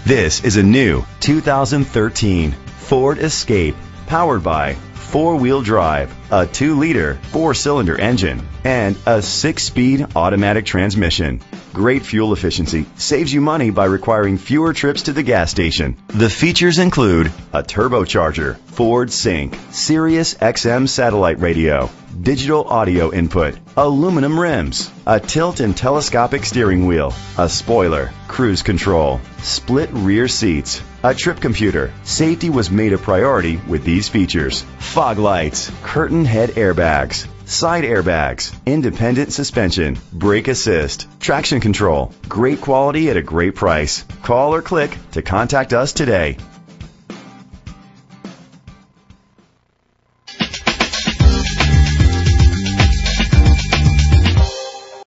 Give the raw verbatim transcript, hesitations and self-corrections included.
This is a new two thousand thirteen Ford Escape, powered by four-wheel drive, a two liter, four-cylinder engine, and a six-speed automatic transmission. Great fuel efficiency saves you money by requiring fewer trips to the gas station. The features include a turbocharger, Ford Sync, Sirius X M satellite radio, digital audio input, aluminum rims, a tilt and telescopic steering wheel, a spoiler, cruise control, split rear seats, a trip computer. Safety was made a priority with these features: fog lights, curtain head airbags, side airbags, independent suspension, brake assist, traction control. Great quality at a great price. Call or click to contact us today.